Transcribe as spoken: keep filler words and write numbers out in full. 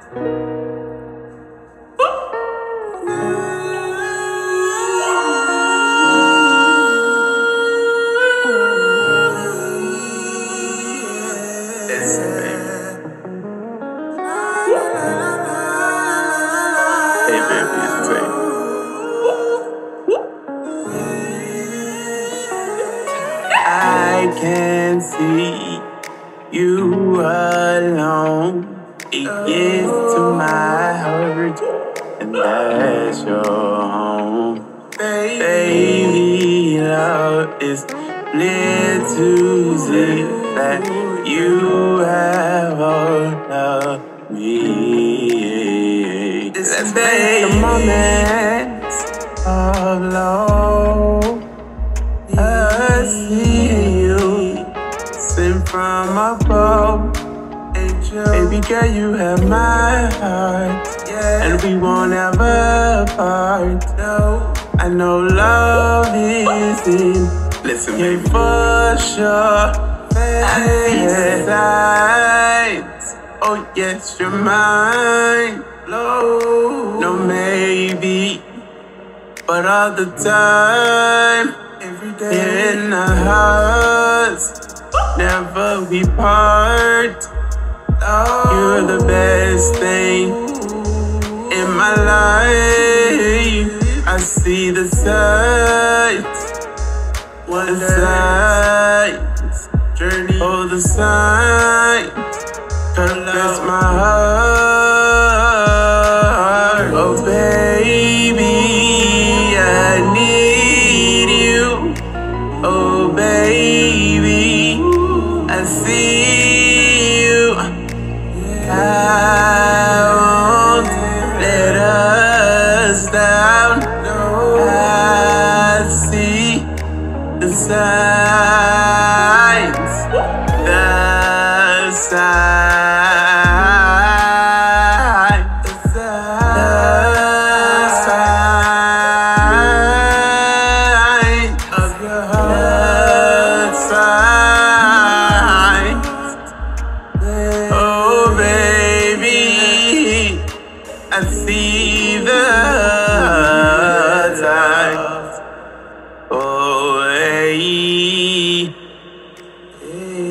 Listen, baby. Hey, baby, it's Tay. I can see you alone. It gets to my heart, and that's your home. Baby, love is clear to see that you have all of me. Let's make the moments of love. I see you sent from above. Baby girl, you have my heart, and we won't ever part. I know love is in. Listen, baby, for sure. I see signs. Oh yes, you're mine. No maybe, but all the time. Every day in our hearts, never we part. You're the best thing in my life. I see the signs, the signs, journey, all the signs. Confess my heart. Oh baby, I need you. Oh baby, I see you. I won't let us down. I see the signs, the signs, the signs of your heart, signs. Oh baby, I see the signs. Oh hey, hey.